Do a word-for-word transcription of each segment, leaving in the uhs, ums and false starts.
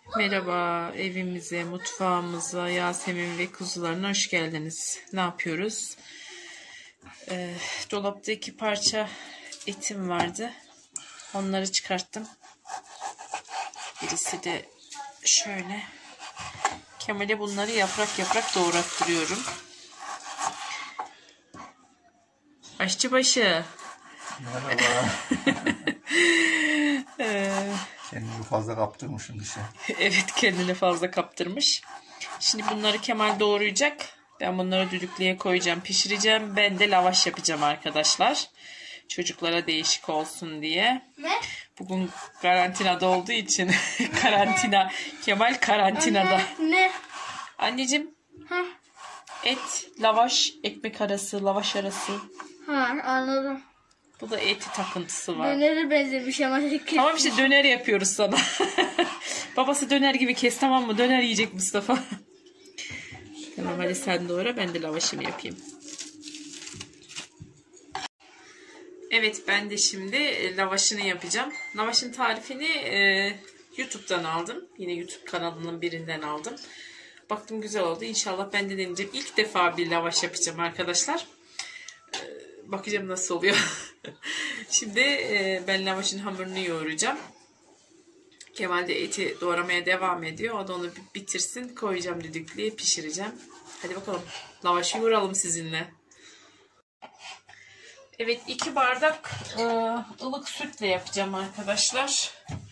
Merhaba, evimize, mutfağımıza, Yasemin ve kuzularına hoş geldiniz. Ne yapıyoruz? Ee, dolapta iki parça etim vardı. Onları çıkarttım. Birisi de şöyle. Kemal'e bunları yaprak yaprak doğrattırıyorum. Aşçıbaşı. Merhaba. ee, Kendimi fazla kaptırmışım dışarı. Evet, kendini fazla kaptırmış. Şimdi bunları Kemal doğrayacak. Ben bunları düdüklüye koyacağım, pişireceğim. Ben de lavaş yapacağım arkadaşlar. Çocuklara değişik olsun diye. Ne? Bugün karantinada olduğu için karantina. Kemal karantinada. Anne, ne? Anneciğim, Ha, et, lavaş, ekmek arası, lavaş arası. ha anladım. Bu da eti takıntısı var. Döneri benzemiş ama. Tamam işte, döner yapıyoruz sana. Babası döner gibi kes, tamam mı? Döner yiyecek Mustafa. Tamam, hadi sen doğra, ben de lavaşımı yapayım. Evet, ben de şimdi lavaşını yapacağım. Lavaşın tarifini e, YouTube'dan aldım. Yine YouTube kanalının birinden aldım. Baktım güzel oldu. İnşallah ben de deneyeceğim. İlk defa bir lavaş yapacağım arkadaşlar. E, bakacağım nasıl oluyor. Şimdi e, ben lavaşın hamurunu yoğuracağım. Kemal de eti doğramaya devam ediyor. O da onu bitirsin. Koyacağım düdüklüye, pişireceğim. Hadi bakalım. Lavaşı yoğuralım sizinle. Evet, iki bardak e, ılık sütle yapacağım arkadaşlar.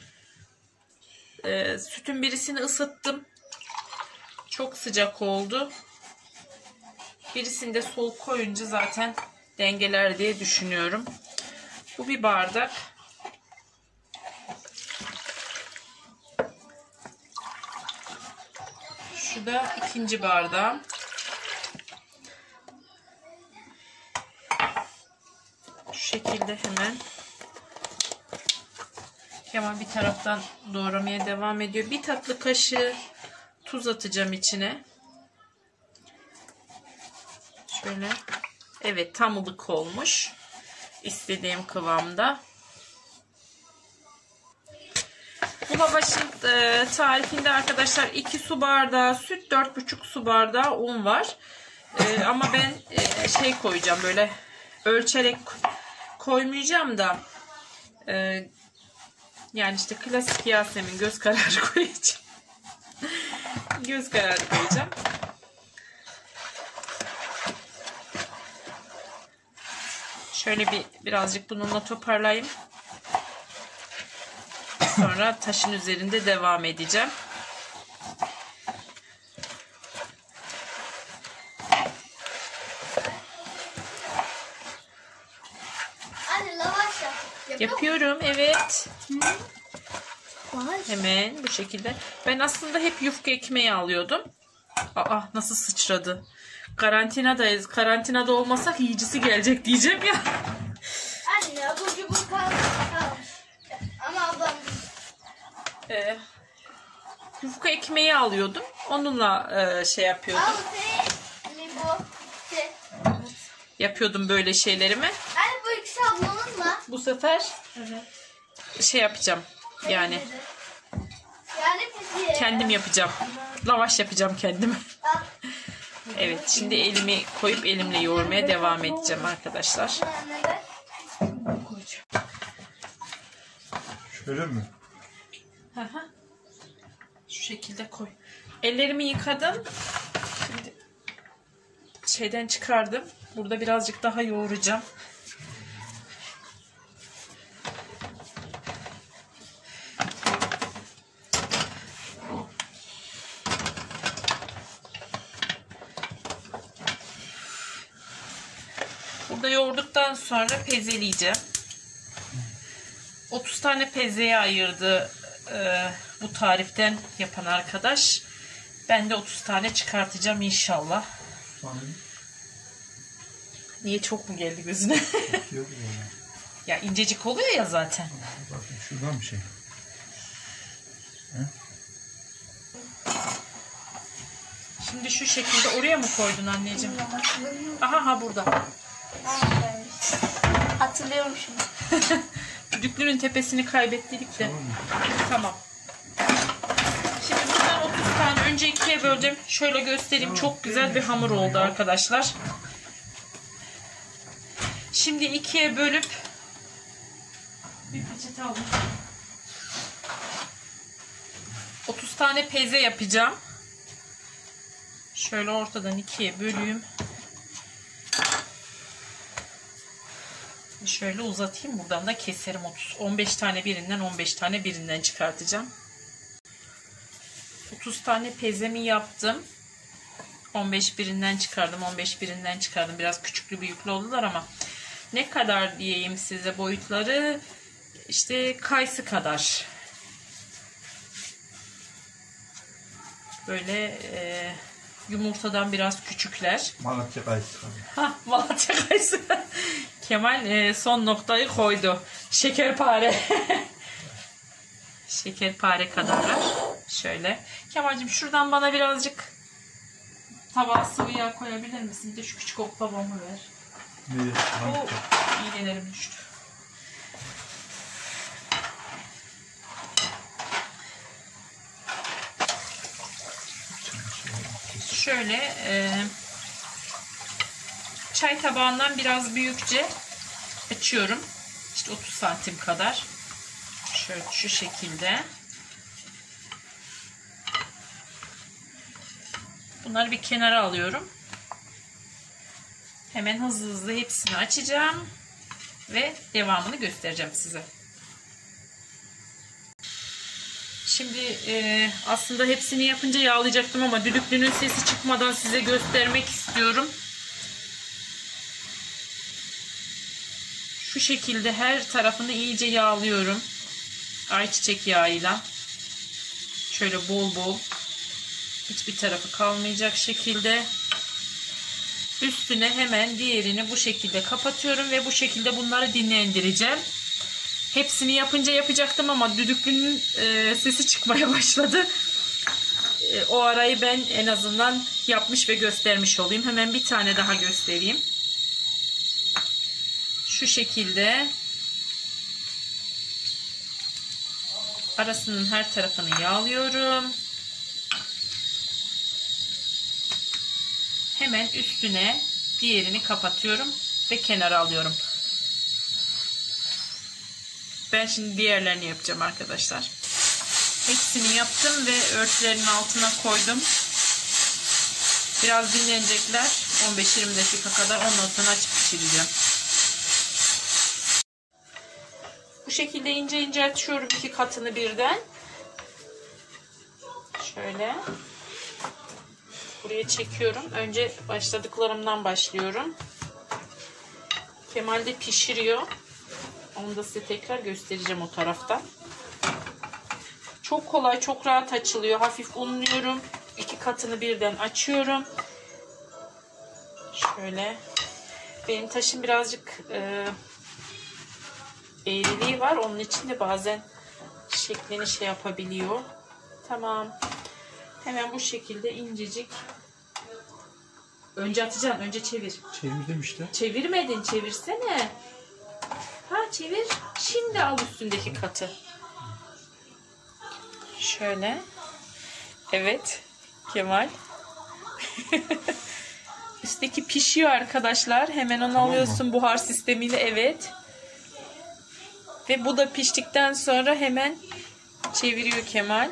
E, sütün birisini ısıttım. Çok sıcak oldu. Birisini de soğuk koyunca zaten dengeler diye düşünüyorum. Bu bir bardak. Şu da ikinci bardağım. Şu şekilde hemen. Kemal bir taraftan doğramaya devam ediyor. Bir tatlı kaşığı tuz atacağım içine. Şöyle. Evet, tam ılık olmuş. İstediğim kıvamda. Bu lavaşın e, tarifinde arkadaşlar iki su bardağı süt, dört buçuk su bardağı un var. E, ama ben e, şey koyacağım, böyle ölçerek koymayacağım da e, yani işte klasik Yasemin göz kararı koyacağım. Göz kararı koyacağım. Şöyle bir birazcık bununla toparlayayım. Sonra taşın üzerinde devam edeceğim. Anne lavaş yap. Yapıyor Yapıyorum, evet. musun? Lavaş. Hemen bu şekilde. Ben aslında hep yufka ekmeği alıyordum. Aa, nasıl sıçradı. Karantinadayız. Karantinada olmasak yiyicisi gelecek diyeceğim ya. Anne bu cubur kalmış. kalmış. Ama ablam. Ee, yufka ekmeği alıyordum. Onunla e, şey yapıyordum. Al sen. Mi bu? Sen. Yapıyordum böyle şeylerimi. Anne bu ikisi ablamın mı? Bu sefer şey yapacağım. Yani Yani bizi. kendim yapacağım. Lavaş yapacağım kendim. Al. Evet, şimdi elimi koyup elimle yoğurmaya devam edeceğim arkadaşlar. Anne ver. Şöyle mi? Hı hı. Şu şekilde koy. Ellerimi yıkadım. Şimdi şeyden çıkardım. Burada birazcık daha yoğuracağım. Burada yoğurduktan sonra pezeleyeceğim. otuz tane pezeye ayırdı e, bu tariften yapan arkadaş. Ben de otuz tane çıkartacağım inşallah. Sanırım. Niye, çok mu geldi gözüne? Yok ya. Ya incecik oluyor ya zaten. Bakın şuradan bir şey. He? Şimdi şu şekilde oraya mı koydun anneciğim? Aha, ha burada. Hatırlıyorum şimdi. Düdüklünün tepesini kaybettik de. Tamam. ikiye böldüm. Şöyle göstereyim. Çok güzel bir hamur oldu arkadaşlar. Şimdi ikiye bölüp bir peçete alayım. otuz tane peze yapacağım. Şöyle ortadan ikiye böleyim. Şöyle uzatayım. Buradan da keserim. otuz on beş tane birinden, on beş tane birinden çıkartacağım. otuz tane pezemi yaptım. on beş birinden çıkardım. on beş birinden çıkardım. Biraz küçüklü büyüklü oldular ama ne kadar diyeyim size boyutları? İşte kayısı kadar. Böyle e, yumurtadan biraz küçükler. Malatya kayısı. Ha, Malatya kayısı. Kemal e, son noktayı koydu. Şekerpare. Şekerpare kadarlar. Şöyle. Kemal'cim şuradan bana birazcık tabağa sıvı yağ koyabilir misin? Bir de şu küçük oklavamı ver. Ne? Oo, iğnelerim düştü. Şöyle e, çay tabağından biraz büyükçe açıyorum. İşte otuz santim kadar. Şöyle şu şekilde. Bunları bir kenara alıyorum. Hemen hızlı hızlı hepsini açacağım ve devamını göstereceğim size. Şimdi e, aslında hepsini yapınca yağlayacaktım ama düdüklünün sesi çıkmadan size göstermek istiyorum. Şu şekilde her tarafını iyice yağlıyorum. Ayçiçek yağıyla. Şöyle bol bol. Hiçbir tarafı kalmayacak şekilde. Üstüne hemen diğerini bu şekilde kapatıyorum ve bu şekilde bunları dinlendireceğim. Hepsini yapınca yapacaktım ama düdüklünün e, sesi çıkmaya başladı. E, o arayı ben en azından yapmış ve göstermiş olayım. Hemen bir tane daha göstereyim. Şu şekilde arasının her tarafını yağlıyorum. Hemen üstüne diğerini kapatıyorum ve kenara alıyorum. Ben şimdi diğerlerini yapacağım arkadaşlar. Hepsini yaptım ve örtülerin altına koydum. Biraz dinlenecekler. on beş yirmi dakika kadar, ondan sonra açıp pişireceğim. Bu şekilde ince ince açıyorum iki katını birden. Şöyle. Buraya çekiyorum. Önce başladıklarımdan başlıyorum. Kemal de pişiriyor. Onu da size tekrar göstereceğim o taraftan. Çok kolay, çok rahat açılıyor. Hafif unluyorum. İki katını birden açıyorum. Şöyle. Benim taşım birazcık e, eğriliği var. Onun için de bazen şeklini şey yapabiliyor. Tamam. Hemen bu şekilde incecik. Önce atacaksın. Önce çevir. Çevirdim işte. Çevirmedin. Çevirsene. Ha çevir. Şimdi al üstündeki katı. Şöyle. Evet. Kemal. Üstteki pişiyor arkadaşlar. Hemen onu tamam alıyorsun mı? Buhar sistemiyle. Evet. Ve bu da piştikten sonra hemen çeviriyor Kemal.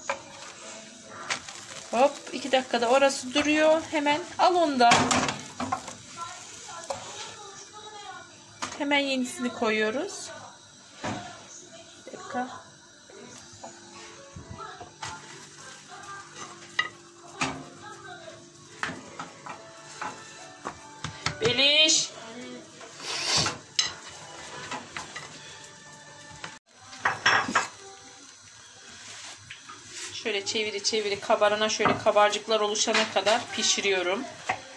Hop. iki dakikada orası duruyor. Hemen al onu da. Hemen yenisini koyuyoruz. Bir dakika. Beliş. Şöyle çeviri çeviri kabarana, şöyle kabarcıklar oluşana kadar pişiriyorum.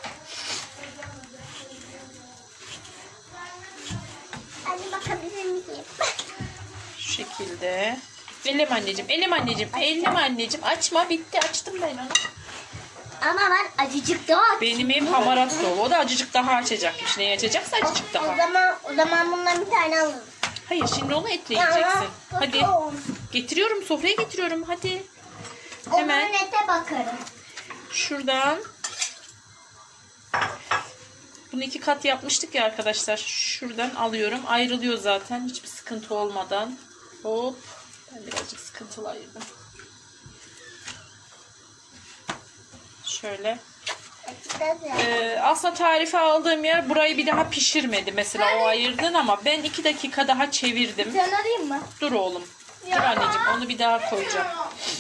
Anne bakabilir miyim? Şu şekilde. Ellem anneciğim, ellem anneciğim, ellem anneciğim. Açma, bitti. Açtım ben onu. Ama ben acıcık daha açayım. Benim ev hamarat dolu. O da acıcık daha açacakmış. Neyi açacaksa acıcık daha. O zaman, o zaman bundan bir tane alırım. Hayır, şimdi onu etleyeceksin. Hadi. Getiriyorum, sofraya getiriyorum. Hadi. Hemen. O zaman ete bakarım. şuradan bunu iki kat yapmıştık ya arkadaşlar. Şuradan alıyorum. Ayrılıyor zaten. Hiçbir sıkıntı olmadan. Hop. Ben birazcık sıkıntılı ayırdım. Şöyle. Ee, aslında tarifi aldığım yer burayı bir daha pişirmedi. Mesela o ayırdın ama ben iki dakika daha çevirdim. Sen arayayım mı? Dur oğlum. Dur anneciğim. Onu bir daha koyacağım.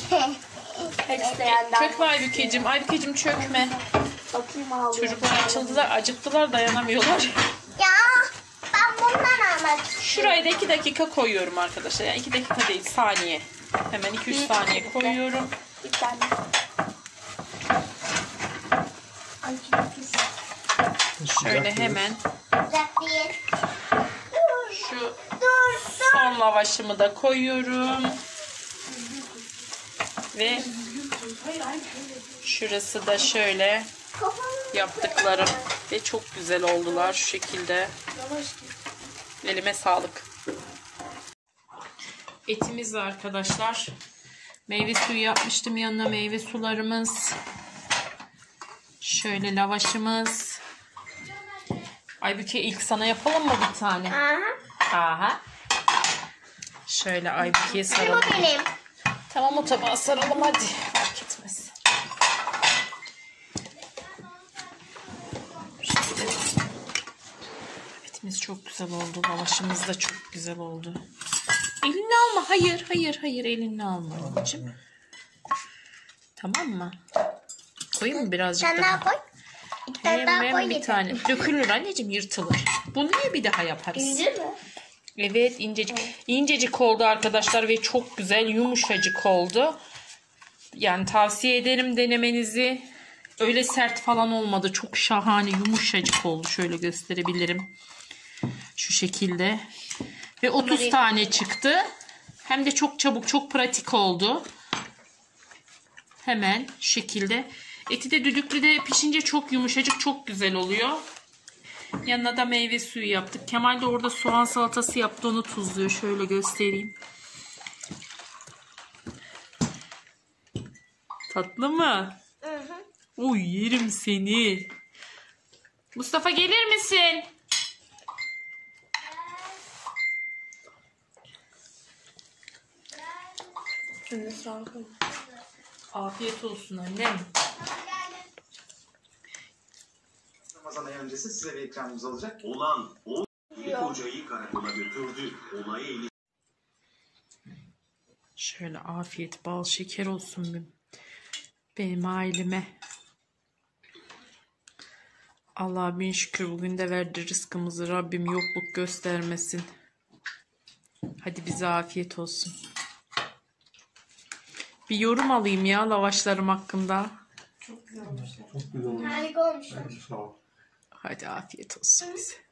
Çökme Aybükeciğim. Aybükeciğim çökme. Bakayım ağlıyorum. Çocuklar açıldılar. Acıktılar. Dayanamıyorlar. Ya ben bundan almak. Şuraya da iki dakika koyuyorum arkadaşlar. Yani iki dakika değil. Saniye. Hemen iki üç saniye koyuyorum. Bir tane. Ay, Şöyle hemen Uzak değil. şu Dur dur. son lavaşımı da koyuyorum. Ve şurası da şöyle yaptıklarım. Ve çok güzel oldular şu şekilde. Elime sağlık. Etimiz var arkadaşlar. Meyve suyu yapmıştım, yanına meyve sularımız. Şöyle lavaşımız. Aybüke ilk sana yapalım mı bir tane? Aha. Aha. Şöyle Aybüke'ye saralım. Bu benim. Tamam, o tabağa saralım hadi. Fark etmez. Şöyle. Etimiz çok güzel oldu. Lavaşımız da çok güzel oldu. Elini alma. Hayır, hayır, hayır. Elini alma anneciğim. Tamam mı? Koyayım mı birazcık Sen daha? daha koy. İki tane daha Hemen koy bir yeter. tane. Dökülür anneciğim, yırtılır. Bunu niye bir daha yaparız? İnce mi? Evet, incecik. İncecik oldu arkadaşlar ve çok güzel, yumuşacık oldu. Yani tavsiye ederim denemenizi. Öyle sert falan olmadı. Çok şahane, yumuşacık oldu. Şöyle gösterebilirim. Şu şekilde. Ve otuz tane çıktı. Hem de çok çabuk, çok pratik oldu. Hemen şu şekilde. Eti de düdüklüde pişince çok yumuşacık, çok güzel oluyor. Yanına da meyve suyu yaptık. Kemal de orada soğan salatası yaptı. Onu tuzluyor. Şöyle göstereyim. Tatlı mı? Hı hı. Uy, yerim seni. Mustafa gelir misin? Afiyet olsun annem. Ramazan ayı öncesi size bir ikramımız olacak. Olan o bir kocayı karakola götürdü. Olaya ilişkin Şöyle afiyet, bal şeker olsun benim, benim aileme. Allah'a bin şükür bugün de verdi rızkımızı. Rabbim yokluk göstermesin. Hadi bize afiyet olsun. Bir yorum alayım ya lavaşlarım hakkında. Çok güzel olmuş. Harika olmuş. Sağ ol. Hadi afiyet olsun bize.